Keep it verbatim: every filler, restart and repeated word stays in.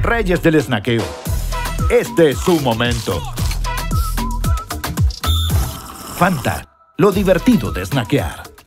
reyes del snackeo. Este es su momento. Fanta, lo divertido de snackear.